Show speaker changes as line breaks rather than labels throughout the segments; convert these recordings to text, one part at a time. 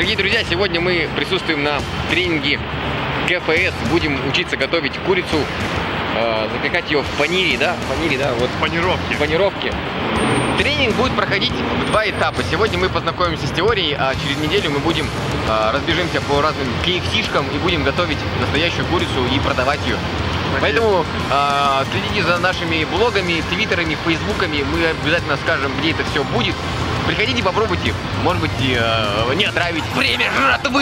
Дорогие друзья, сегодня мы присутствуем на тренинге КФС. Будем учиться готовить курицу, запекать ее в панире, да? Вот. Панировке. Тренинг будет проходить в 2 этапа. Сегодня мы познакомимся с теорией, а через неделю мы будем разбежимся по разным KFC-шкам и будем готовить настоящую курицу и продавать ее. Поэтому следите за нашими блогами, твиттерами, фейсбуками. Мы обязательно скажем, где это все будет. Приходите, попробуйте. Может быть, не отравить. Время жратвы!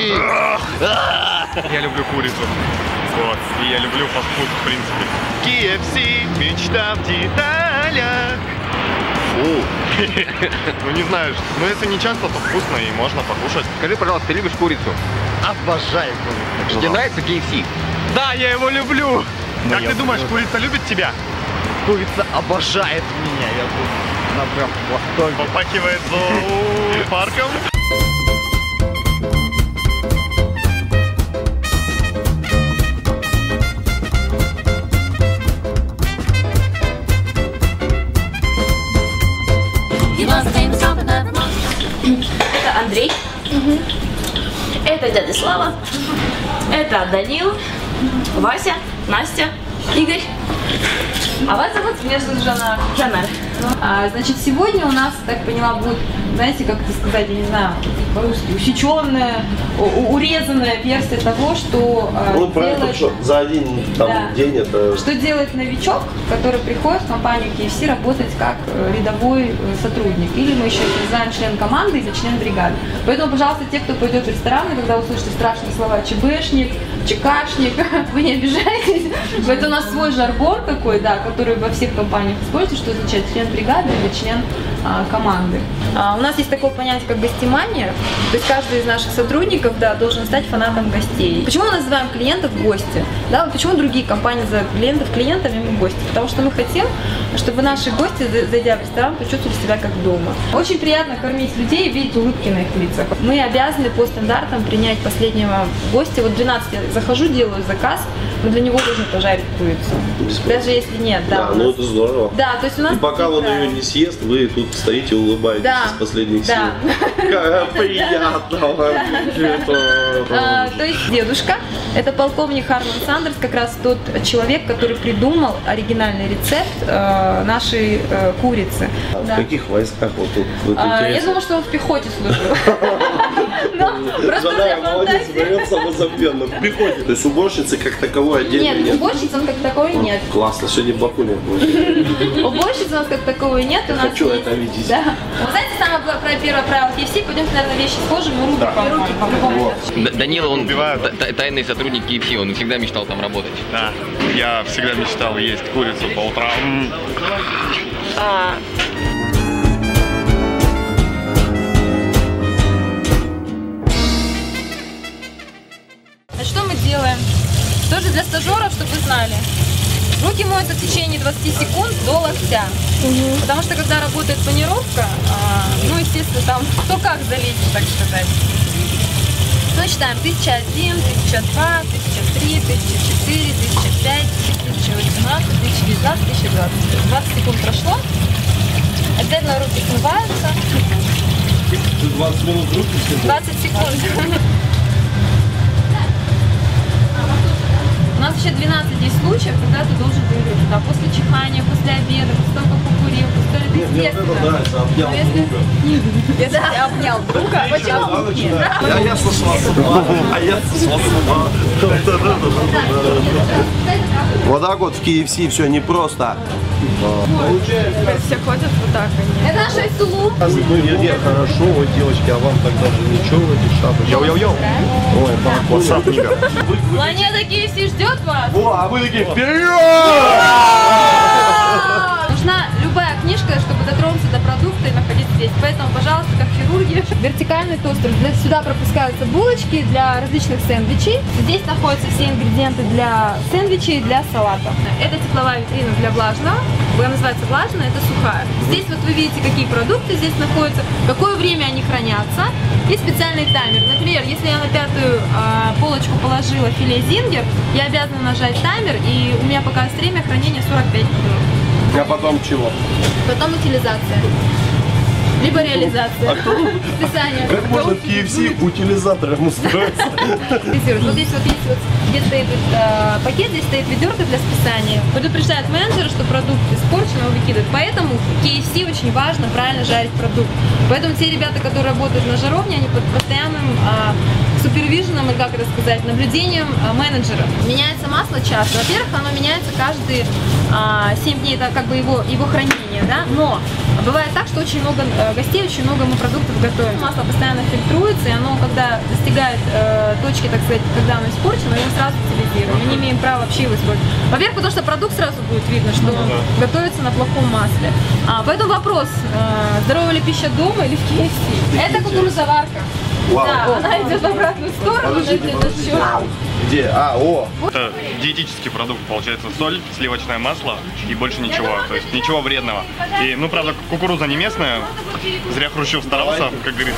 Я люблю курицу. Вот. И я люблю фастфуд, в принципе. KFC, мечта в деталях. Ну не знаю, но если не часто, то вкусно и можно покушать.
Скажи, пожалуйста, ты любишь курицу?
Обожаю курицу.
Тебе нравится KFC?
Да, я его люблю. Как ты думаешь, курица любит тебя?
Курица обожает меня, я тут прям в восторге.
Попахивает зоопарком.
Это Андрей. Это дядя Слава. Это Данил, Вася, Настя, Игорь. А вас зовут?
Меня зовут Жанна.
Жанна.
Значит, сегодня у нас, так поняла, будет, знаете, как это сказать, я не знаю, по-русски, усеченная, урезанная версия того, что делает...
что за один день это...
Что делает новичок, который приходит в компанию KFC работать как рядовой сотрудник. Или мы еще называем член команды или член бригады. Поэтому, пожалуйста, те, кто пойдет в рестораны, когда услышите страшные слова ЧБшник, ЧКшник, вы не обижайтесь. Это у нас свой жаргон такой, да, который во всех компаниях используется, что означает член бригады или член команды. У нас есть такое понятие, как гостемания, то есть каждый из наших сотрудников, да, должен стать фанатом гостей. Почему мы называем клиентов гости? Да, почему другие компании называют клиентов клиентами, мы гости? Потому что мы хотим, чтобы наши гости, зайдя в ресторан, почувствовали себя как дома. Очень приятно кормить людей и видеть улыбки на их лицах. Мы обязаны по стандартам принять последнего гостя. Вот в 12 я захожу, делаю заказ, мы для него должны пожарить курицу. Даже если нет, да.
Ну это здорово.
Да, то есть у нас...
И пока он ее не съест, вы тут стоите, улыбаетесь из последних сил. Как приятно.
То есть дедушка, это полковник Харман Сандерс, как раз тот человек, который придумал оригинальный рецепт нашей курицы.
В каких войсках вот тут?
Я думала, что он в пехоте служил.
Жанна, молодец, берет самозабвенно. В пехоте. То есть уборщицы как таковой отдельно нет?
Нет, уборщицы как таковой нет.
Классно, сегодня Баку не будет.
Уборщицы у нас как таковой нет.
Хочу это видеть.
Да. Вы знаете, самое первое правило KFC, пойдемте, наверное, вещи схожи, мы руки по-любому.
Данила, он тайный сотрудник KFC, он всегда мечтал там работать.
Да, я всегда мечтал есть курицу по утрам.
Что мы делаем? Тоже для стажеров, чтобы вы знали. Руки моются в течение 20 секунд до локтя. Потому что когда работает панировка, ну, естественно, там кто как залезет, так сказать. Ну, считаем 1001, 1002, 1003, 1004, 1005, 1018, 1019, 1020. 20 секунд прошло. Обязательно руки смываются.
20 минут руки смываются?
20 секунд. У нас еще 12 есть случаев, когда ты должен выиграть. Да, после чихания, после обеда, после того, как покурил, после того,
Нет, мне это нравится, обнял друга.
Если ты обнял друга, почему нет?
А я сошла с ума, Вот так вот в KFC все непросто.
Все ходят вот так. Это наша Айсулу.
Нет, хорошо, вот девочки, а вам так даже ничего в этих шапочках.
Йоу-йоу-йоу.
Ой, папа.
Планета KFC ждет вас.
О, а вы такие вперед!
Нужна любая книжка, чтобы дотронуться до продукта и находиться здесь. Поэтому, пожалуйста, как хирурги. Вертикальный тостер. Сюда пропускаются булочки для различных сэндвичей. Здесь находятся все ингредиенты для сэндвичей и для салата. Это тепловая витрина для влажного. Называется влажная, это сухая. Здесь вот вы видите, какие продукты здесь находятся, какое время они хранятся. И специальный таймер. Например, если я на 5-ю полочку положила филе зингер, я обязана нажать таймер, и у меня показывает время хранения 45 минут.
А потом чего?
Потом утилизация. либо реализация. Списание.
Как можно в KFC утилизатором устроиться?
Вот здесь вот есть вот, где стоит пакет, здесь стоит ведерко для списания. Предупреждает менеджера, что продукт испорчен, его выкидывает. Поэтому в KFC очень важно правильно жарить продукт. Поэтому те ребята, которые работают на жаровне, они под постоянным супервиженом, или как это сказать, наблюдением менеджера. Меняется масло часто. Во-первых, оно меняется каждые 7 дней, это как бы его хранение, да? Но бывает так, что очень много гостей, очень много мы продуктов готовим. Масло постоянно фильтруется, и оно, когда достигает точки, так сказать, когда оно испорчено, его сразу утилизируем. Мы не имеем права вообще его испортить. Во-первых, потому что продукт сразу будет видно, что он готовится на плохом масле. Поэтому вопрос, здоровая ли пища дома или в KFC? Это кукурузоварка. Да, она идет в обратную сторону, но это счет.
Где? О!
Это диетический продукт, получается соль, сливочное масло и больше ничего, то есть ничего вредного. И, ну, правда, кукуруза не местная, зря Хрущев старался, как говорится.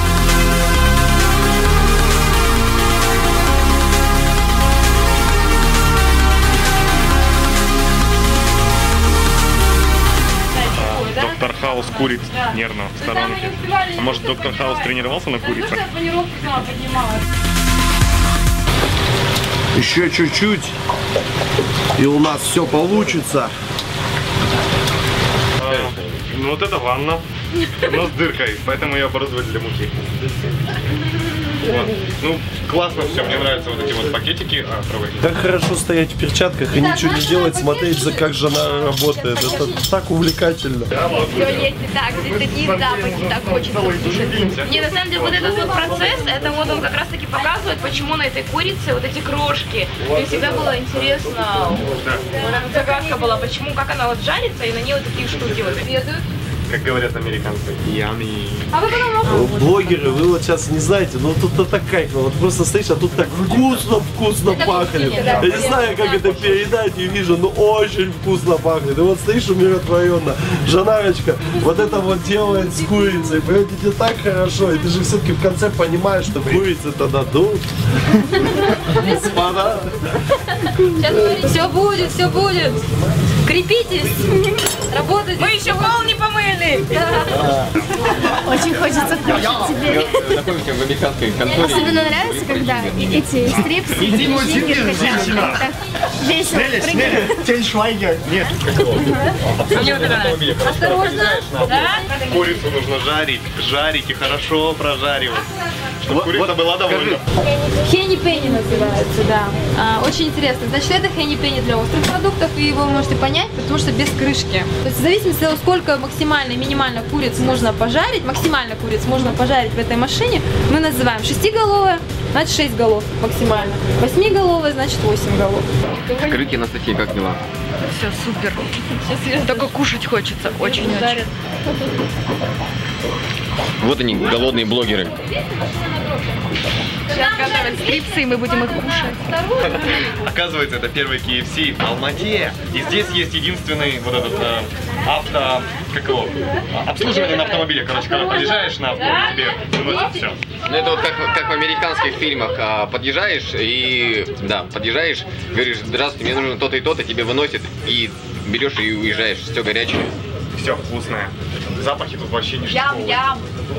Доктор Хаус курит нервно в сторонке. А может, доктор Хаус тренировался на курицах?
Еще чуть-чуть, и у нас все получится.
Ну вот это ванна, но с дыркой, поэтому ее оборудовали для муки. Вот. Ну, классно все, мне нравятся вот эти вот пакетики.
Как хорошо стоять в перчатках и ничего не делать, смотреть, за как жена работает. Это так увлекательно.
Все есть и так, здесь такие запахи, так хочется слушать.
Не, на самом деле, вот этот вот процесс, это вот он как раз таки показывает, почему на этой курице вот эти крошки. Мне всегда было интересно, вот эта загадка была, почему, как она вот жарится, и на ней вот такие штуки вот ведут.
Как говорят американцы, yummy.
А вы потом
Блогеры, вы вот сейчас не знаете, но тут это кайф, вот просто стоишь, а тут так вкусно пахнет. Я не знаю, как это передать, не вижу, но очень вкусно пахнет. И вот стоишь умиротворенно, Жанарочка вот это вот делает с курицей, понимаете, тебе так хорошо, и ты же все-таки в конце понимаешь, что курицы-то дадут. Господа.
все будет, все будет. Крепитесь, работайте.
Мы еще пол не помыли.
Очень хочется кушать теперь.
Находимся в американской конторе.
Особенно нравится, когда эти стрипсы весело прыгают.
Тень Швайгер. Нет.
Осторожно.
Курицу нужно жарить и хорошо прожаривать, чтобы курица была довольна.
Хенни Пенни называется, да. Очень интересно. Значит, это Хенни Пенни для острых продуктов, и его вы можете понять, потому что без крышки. То есть в зависимости от того, сколько максимально и минимально куриц можно пожарить, максимально куриц можно пожарить в этой машине, мы называем 6-головая, значит 6 голов максимально. 8-головая, значит 8 голов.
Скажите, Анастасия, как дела?
Все супер. Только кушать хочется очень-очень.
Вот они, голодные блогеры.
Сейчас готовят стрипсы, и мы будем их кушать.
Оказывается, это первый KFC в Алмате. И здесь есть единственный вот этот обслуживание на автомобиле. Короче, когда подъезжаешь на авто, тебе выносят все.
Ну это вот как в американских фильмах. Подъезжаешь и, подъезжаешь, говоришь, здравствуйте, мне нужно то-то и то-то, тебе выносят и берешь и уезжаешь. Все горячее.
Все вкусное. Запахи тут вообще не
Ям.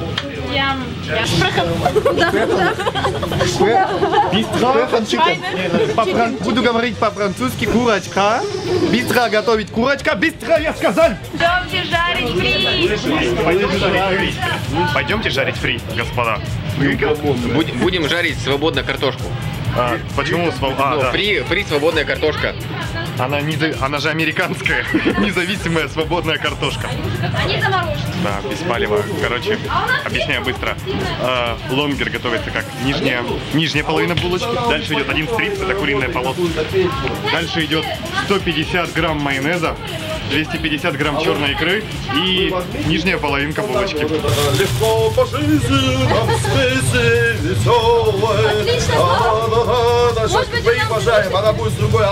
Буду говорить по-французски. Курочка. Быстро готовить курочка. Быстро, я сказал.
Пойдемте жарить фри.
Пойдемте жарить фри, господа.
Будем жарить свободно картошку.
Почему свободно?
Фри свободная картошка.
Она же американская, независимая свободная картошка.
Они заморожены.
Да, беспалево. Короче, объясняю быстро. Лонгер готовится как нижняя половина булочки. Дальше идет один стрипс, это куриная полоска. Дальше идет 150 грамм майонеза, 250 грамм черной икры и нижняя половинка булочки.
Легко по жизни, нам спеси веселой. Сейчас мы уважаем, она будет с другой.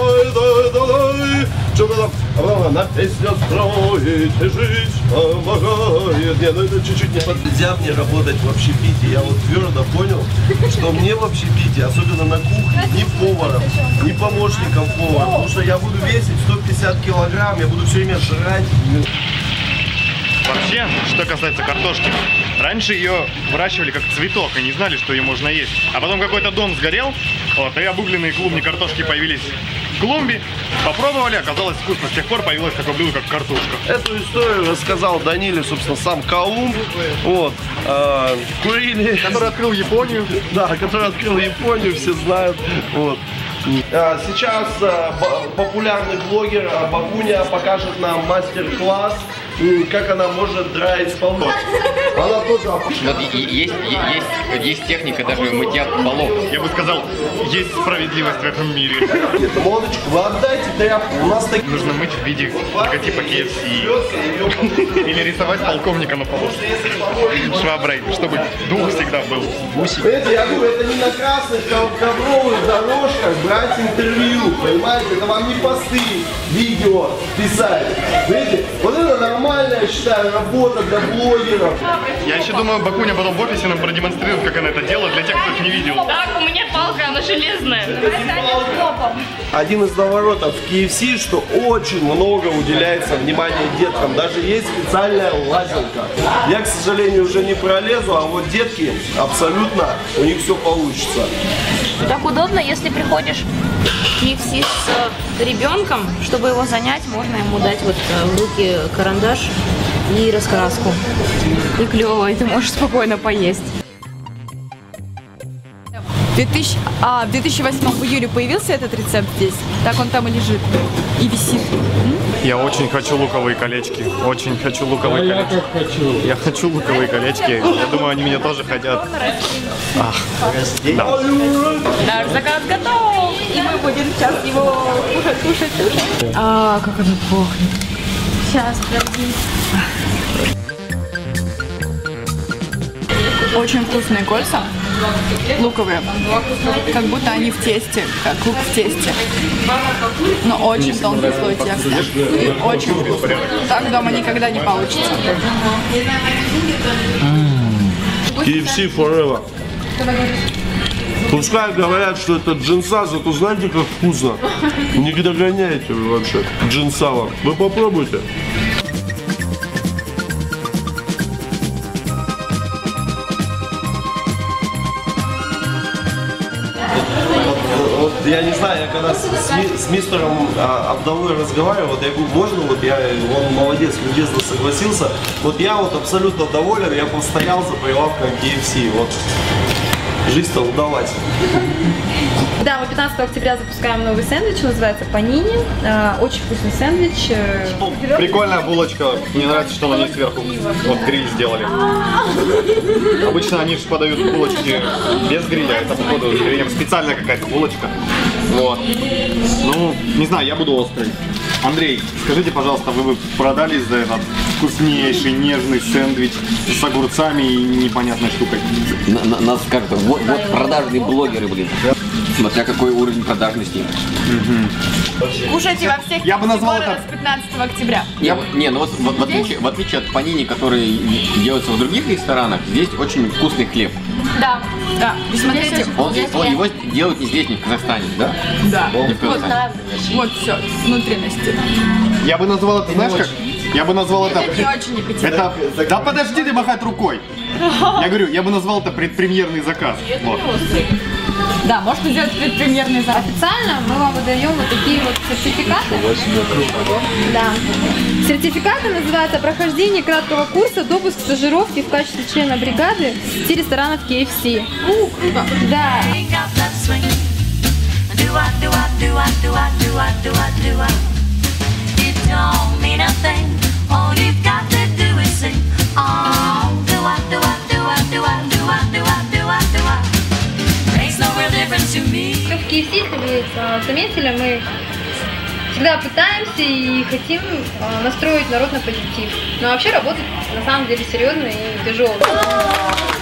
Что-то там на песню строить, жить помогает. Не, ну это чуть-чуть не под... Нельзя мне работать в общепите. Я вот твердо понял, что мне в общепите, особенно на кухне, ни поваром, ни помощником повара, потому что я буду весить 150 килограмм, я буду все время жрать.
Вообще, что касается картошки, раньше ее выращивали как цветок и не знали, что ее можно есть. А потом какой-то дом сгорел, вот, и обугленные клубни картошки появились в клумбе. Попробовали, оказалось вкусно. С тех пор появилось такое блюдо, как картошка.
Эту историю рассказал Даниле, собственно, сам Колумб. Вот. Курили.
Который открыл Японию.
Да, который открыл Японию, все знают. Вот. Сейчас популярный блогер Бакуня покажет нам мастер-класс, как она может драить полы. Она тоже...
Вот есть техника даже мытья полов.
Я бы сказал, есть справедливость в этом мире.
Моночку, вы отдайте тряпку. У нас такие...
Нужно мыть в виде логотипа KFC. Или рисовать полковника на полу. Шваброй, чтобы дух всегда был.
Понимаете, я говорю, это не на красных ковровых дорожках брать интервью, понимаете? Это вам не посты, видео писать. Видите? Вот это нормальная, я считаю, работа для блогеров.
Я еще думаю, Бакуня потом в офисе нам продемонстрирует, как она это делает, для тех, кто их не видел.
Так, у меня палка, она железная.
Один из наворотов в KFC, что очень много уделяется внимания деткам. Даже есть специальная лазилка. Я, к сожалению, уже не пролезу, а вот детки абсолютно, у них все получится.
Так удобно, если приходишь в KFC с ребенком, чтобы его занять, можно ему дать вот в руки карандаш и раскраску. И клево, и ты можешь спокойно поесть.
В 2008 в июле появился этот рецепт здесь. Так он там и лежит. И висит.
Я очень хочу луковые колечки. Очень хочу луковые колечки. Я хочу луковые колечки. Я думаю, они меня тоже хотят. Ах, да.
Наш заказ готов! И мы будем сейчас его кушать. А, как оно пахнет.
Сейчас, подожди.
Очень вкусные кольца. Луковые. Как будто они в тесте. Как лук в тесте. Но очень тонкий слой теста. И очень вкусно. Так дома никогда не получится.
KFC forever. Пускай говорят, что это джинса, зато знаете, как вкусно. Не догоняете вы вообще джинсава. Вы попробуйте. Вот я не знаю, я когда с мистером Абдалой разговаривал, вот я говорю, можно, вот он молодец, любезно согласился. Вот я вот абсолютно доволен, я постоял за прилавком KFC. Вот. Жизнь-то удалась.
Да, мы 15 октября запускаем новый сэндвич, называется Панини. Очень вкусный сэндвич.
Прикольная булочка. Мне нравится, что на ней сверху вот гриль сделали. Обычно они же подают булочки без гриля. Это, походу, специальная какая-то булочка. Вот. Ну, не знаю, я буду острый. Андрей, скажите, пожалуйста, вы бы продались за этот вкуснейший, нежный сэндвич с огурцами и непонятной штукой?
Нас как-то, вот продажные блогеры, блин. Смотря какой уровень продажности.
Кушайте во всех
Я бы назвал это
с 15 октября.
Ну вот в отличие от панини, которые делаются в других ресторанах, здесь очень вкусный хлеб.
Да, да. И смотрите,
Его делают не здесь, не в Казахстане, да?
да.
Не в Казахстане.
Вот все, внутренности.
Я бы назвал это, знаешь как? Я бы назвал это...
Очень Екатерина.
Да подожди ты махать рукой. Я говорю, я бы назвал это предпремьерный заказ. Вот.
Да, можно сделать предпремьерный заказ.
Официально мы вам выдаем вот такие вот сертификаты. Да. Сертификаты называются «Прохождение краткого курса, допуск к стажировке в качестве члена бригады в сети ресторанов KFC».
Круто.
Да. В KFC, если вы заметили, мы всегда пытаемся и хотим настроить народ на позитив. Но вообще работать на самом деле серьезно и тяжело.